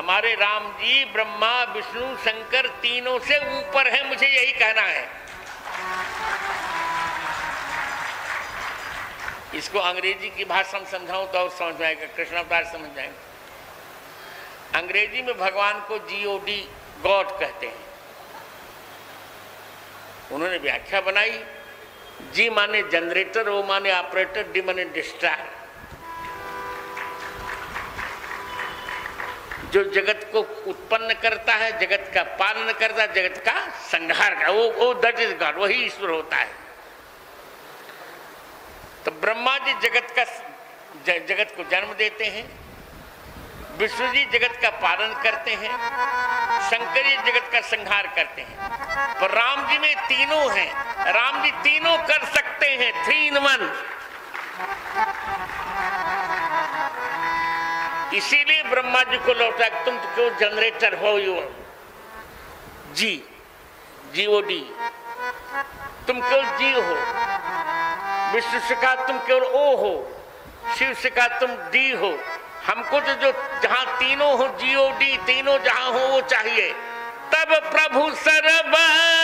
हमारे राम जी ब्रह्मा विष्णु शंकर तीनों से ऊपर है, मुझे यही कहना है। इसको अंग्रेजी की भाषा में समझाऊं तो और समझ में आएगा, कृष्णावतार समझ जाएंगे। अंग्रेजी में भगवान को GOD गॉड कहते हैं। उन्होंने व्याख्या बनाई, जी माने जनरेटर, ओ माने ऑपरेटर, डी माने डिस्ट्रॉयर। जो जगत को उत्पन्न करता है, जगत का पालन करता है, जगत का संहार का, वो दैट इज गॉड, वही ईश्वर होता है। तो ब्रह्मा जी जगत को जन्म देते हैं, विष्णु जी जगत का पालन करते हैं, शंकर जी जगत का संहार करते हैं। पर राम जी में तीनों हैं, राम जी तीनों कर सकते हैं, 3 in 1। इसीलिए ब्रह्मा जी को लौटा, तुम क्यों जनरेटर हो, GOD, तुम केवल जी हो। विष्णु से कहा तुम केवल ओ हो, शिव से कहा तुम डी हो। हमको तो जो जहां तीनों हो, GOD, तीनों जहां हो वो चाहिए। तब प्रभु सर्व